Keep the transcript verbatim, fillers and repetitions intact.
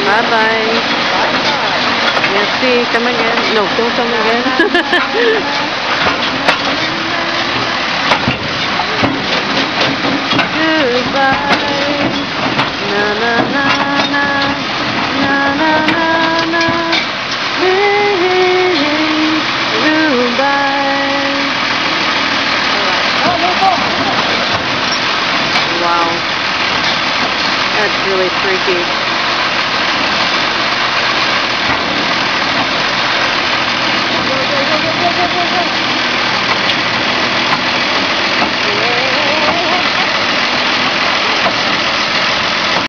Bye-bye. Merci, come again. No, don't come again. Goodbye. Na na na na. Na na na na. Hey, hey, hey. Goodbye. Wow. That's really freaky.